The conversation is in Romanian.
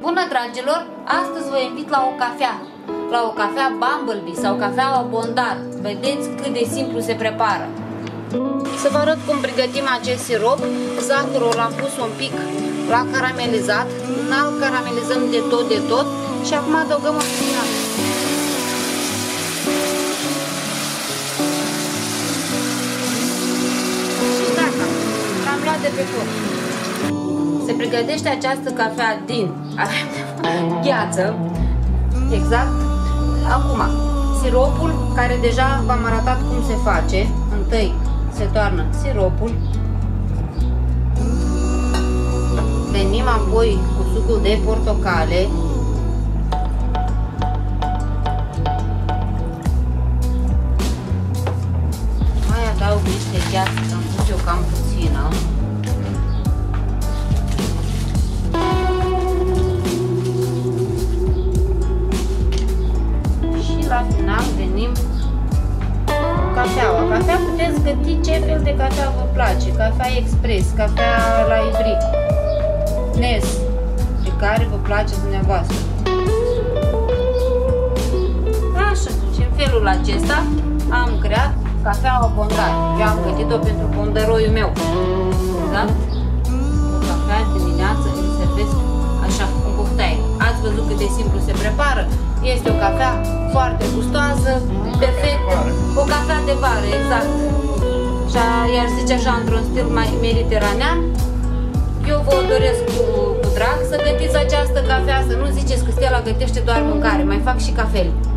Bună, dragilor! Astăzi vă invit la o cafea. La o cafea Bumblebee sau cafea Bondar. Vedeți cât de simplu se prepară. Să vă arăt cum pregătim acest sirop. Zahărul l-am pus un pic la caramelizat. N-l caramelizăm de tot. Și acum adăugăm o puțină. Și gata, l-am luat de pe foc. Se pregătește această cafea din gheață, exact. Acum, siropul, care deja v-am arătat cum se face. Întâi se toarnă siropul, venim apoi cu sucul de portocale, mai adaug niște gheață, că am pus eu cam puțină. La final venim cu cafeaua. Cafea puteți găti ce fel de cafea vă place. Cafea expres, cafea la iberic, Nes, pe care vă place dumneavoastră. Așa, și în felul acesta am creat cafeaua Bondar. Eu am gătit-o pentru bondăroiul meu. Da? O cafea dimineață îmi servesc așa, cu buftaie. Ați văzut cât de simplu se prepară? Este o cafea foarte gustoasă, perfectă, o cafea de vară, exact. Și iar zice așa, într-un stil mai mediteranean. Eu vă doresc cu drag să gătiți această cafea, să nu ziceți că Stella gătește doar mâncare, mai fac și cafele.